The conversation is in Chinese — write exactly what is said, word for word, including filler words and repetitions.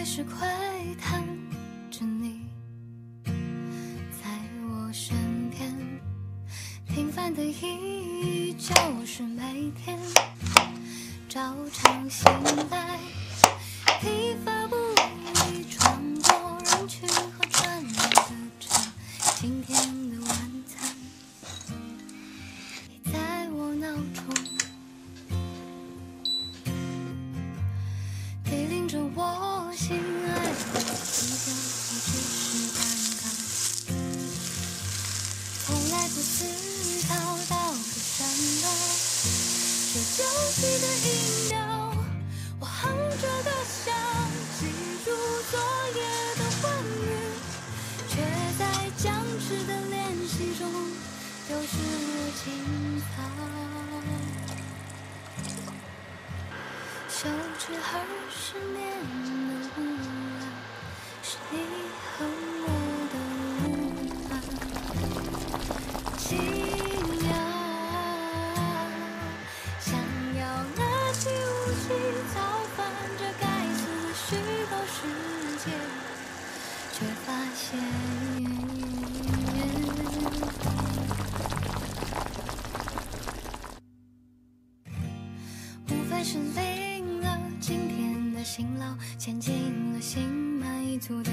随时窥探着你在我身边，平凡的意义就是每天照常醒来，疲乏不已穿过人群和转眼的车，今天的晚餐已在我脑中叮咛着我心爱的一个不只是蛋糕，从来不思考到底什么是究极的饮料，我哼着歌想记住昨夜的欢愉，却在僵持的练习中丢失了青草，羞耻和失眠的污染，是你和我的无法信仰，想要拿起武器造反这该死的虚构世界，却发现无非是领了今天的辛劳，牵进了心满意足的